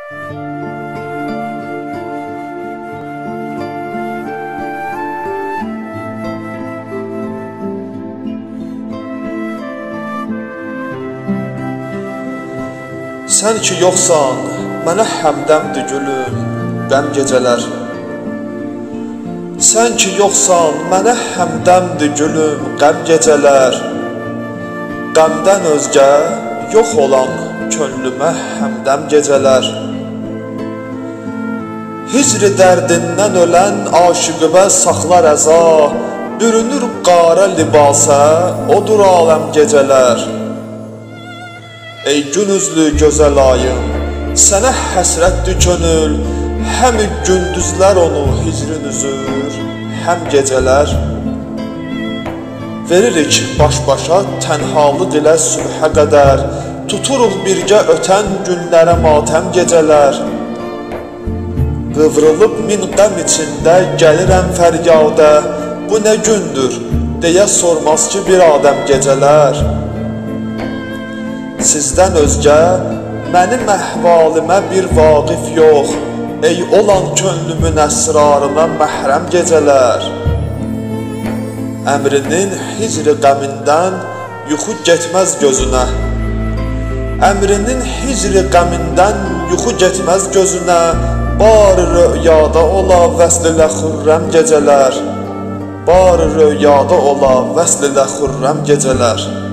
Sən ki yoxsan, mənə həmdəmdir gülüm, qəm gecələr. Sən ki yoxsan, mənə həmdəmdir gülüm, qəm gecələr. Qəmdən özgə yox olan könlümə həmdəm gecələr. Hicri dərdindən ölən aşıqıbə saxlar əza, bürünür qara libasa, odur aləm gecələr. Ey gün üzlü gözəl ayım, sənə həsrətdir könül, həm gündüzlər onu hicrin üzür, həm gecələr. Veririk baş-başa tənhalıq ilə sübhə qədər, tuturuq birgə ötən günlərə matəm gecələr. Qıvrılıb min qəm içində gəlirəm fəryadə, bu nə gündür, deyə sormaz ki bir adəm gecələr. Sizdən özgə mənim əhvalimə bir vaqif yox, ey olan könlümün əsrarına məhrəm gecələr. Əmrinin hicri qəmindən yuxu getməz gözünə, əmrinin hicri qəmindən yuxu getməz gözünə, bar röyada ola vəsl ilə xürrəm gecələr, bar röyada ola vəsl ilə xürrəm gecələr.